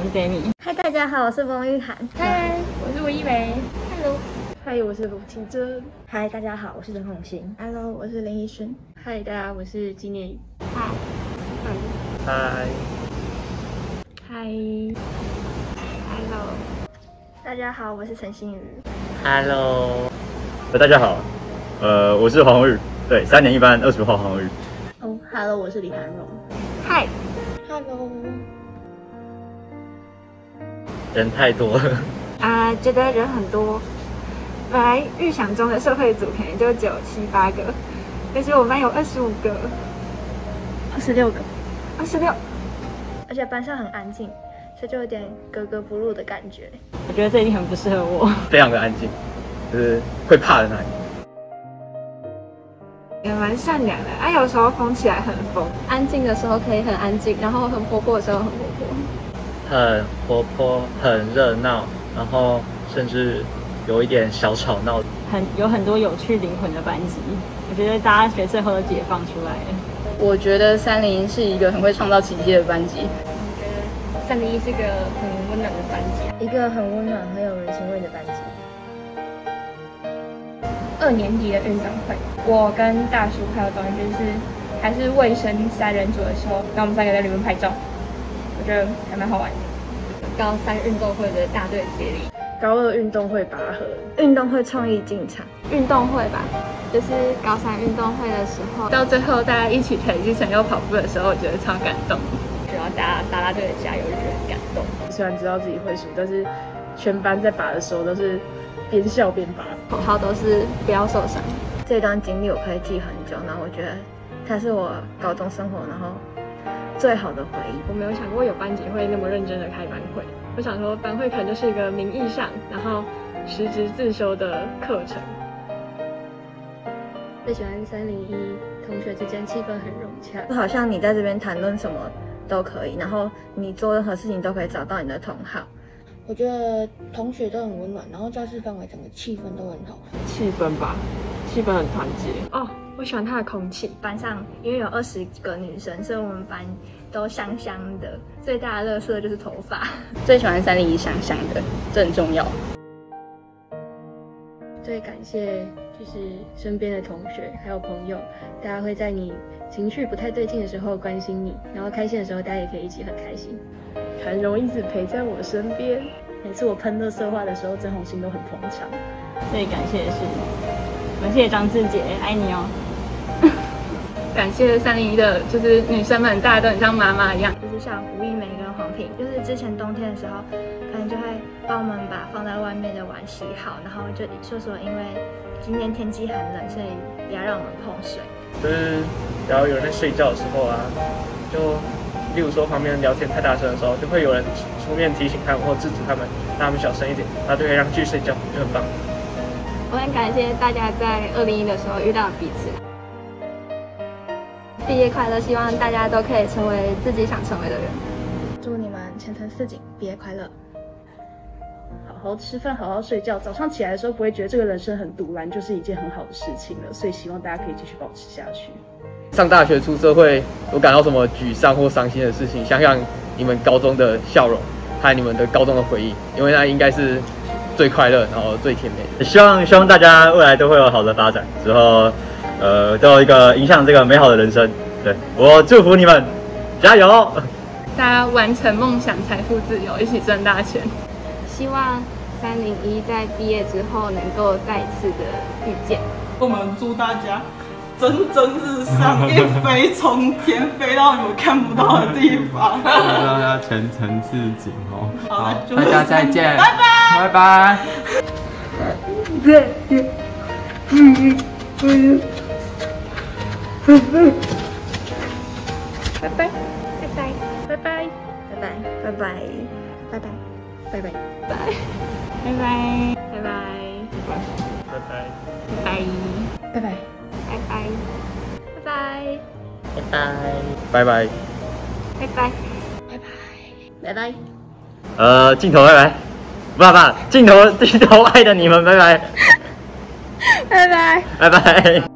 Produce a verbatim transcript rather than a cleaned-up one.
我是 Danny。 嗨，大家好，我是翁玉涵。 嗨，我是吴一梅。 Hello， 嗨，我是卢清真。 嗨，大家好，我是任红星。 Hello， 我是林依璇。 嗨，大家，我是纪念宇。 嗨， 嗨， 嗨 Hello， 大家好，我是陈欣瑜。 Hello， 大家好，呃，我是黄玉，对，三年一班二十五号黄玉。 哦 ，Hello， 我是李涵荣。 嗨 ，Hello， 人太多了啊、呃，觉得人很多。本来预想中的社会组可能就只有七八个，但是我们班有二十五个， 二十六个， 二十六， 而且班上很安静，所以就有点格格不入的感觉。 我觉得这一定很不适合我， 非常的安静，就是会怕的那一种。 也蛮善良的，啊，有时候疯起来很疯， 安静的时候可以很安静，然后很活泼的时候很活泼， 很活泼，很热闹，然后甚至有一点小吵闹， 很有很多有趣灵魂的班级。我觉得大家学测后都解放出来了。 我觉得三零一是一个很会创造奇迹的班级。我觉得三零一是一个很温暖的班级， 一个很温暖、很有人情味的班级。 二年级的运动会，我跟大叔还有董宇就是还是卫生三人组的时候，然后我们三个在里面拍照，我觉得还蛮好玩的。高三运动会的大队接力， 高二运动会拔河， 运动会创意进场， 运动会吧，就是高三运动会的时候， 到最后大家一起腿击成又跑步的时候，我觉得超感动。然后大家啦啦队的加油，就觉得很感动。 虽然知道自己会输，但是全班在拔的时候都是边笑边拔， 口号都是不要受伤。 这段经历我可以记很久，然后我觉得它是我高中生活然后最好的回忆。 我没有想过有班级会那么认真的开班会，我想说班会可能就是一个名义上，然后实质自修的课程。 最喜欢三零一同学之间气氛很融洽， 就好像你在这边谈论什么都可以，然后你做任何事情都可以找到你的同好。 我觉得同学都很温暖，然后教室氛围整个气氛都很好。 气氛吧，气氛很团结。 哦，我喜欢它的空气。 班上因为有二十个女生，所以我们班都香香的。最大的垃圾就是头发。 最喜欢三零一香香的，这很重要。最感谢就是身边的同学还有朋友，大家会在你情绪不太对劲的时候关心你，然后开心的时候大家也可以一起很开心。 涵荣一直陪在我身边，每次我喷垃圾话的时候，曾红星都很捧场。 最感谢的是，感谢张志杰，爱你哦。 感谢三零一的，就是女生们，大家都很像妈妈一样。 就是像吴一梅跟黄品，就是之前冬天的时候，可能就会帮我们把放在外面的碗洗好，然后就说说因为今天天气很冷，所以不要让我们碰水。 就是然后有人在睡觉的时候啊，就例如说旁边聊天太大声的时候，就会有人出面提醒他们或制止他们，让他们小声一点，然后就可以让继续睡觉，就很棒。 我很感谢大家在二零一的时候遇到彼此。毕业快乐，希望大家都可以成为自己想成为的人。 祝你们前程似锦，毕业快乐！ 好好吃饭，好好睡觉，早上起来的时候不会觉得这个人生很独蓝，就是一件很好的事情了。所以希望大家可以继续保持下去。 上大学出社会，有感到什么沮丧或伤心的事情，想想你们高中的笑容，还有你们的高中的回忆，因为那应该是最快乐，然后最甜美的。希望希望大家未来都会有好的发展，之后呃都有一个影响这个美好的人生。对，我祝福你们，加油！ 大家完成梦想，财富自由，一起赚大钱。 希望三零一在毕业之后能够再次的遇见。 我们祝大家蒸蒸日上，一飞冲天，飞到你们看不到的地方。 祝大家前程似锦哦！ 好， 大家再见， 拜拜， 拜拜。 对，嗯嗯嗯。 拜拜，拜拜，拜拜， 拜拜，拜拜，拜拜， 拜拜， 拜拜拜， 拜拜， 拜拜， 拜拜， 拜拜， 拜拜， 拜拜， 拜拜，拜拜， 拜拜， 拜拜，拜拜。 呃，镜头拜拜，不不，镜头镜头爱的你们拜拜， 拜拜， 拜拜。